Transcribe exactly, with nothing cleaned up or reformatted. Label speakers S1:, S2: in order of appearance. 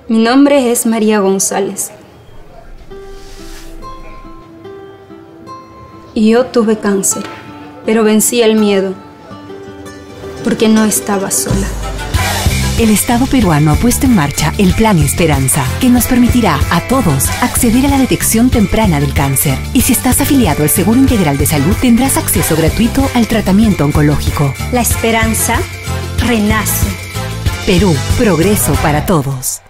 S1: Mi nombre es María González. Y yo tuve cáncer, pero vencí el miedo, porque no estaba sola.
S2: El Estado peruano ha puesto en marcha el Plan Esperanza, que nos permitirá a todos acceder a la detección temprana del cáncer. Y si estás afiliado al Seguro Integral de Salud, tendrás acceso gratuito al tratamiento oncológico.
S3: La esperanza renace.
S2: Perú, progreso para todos.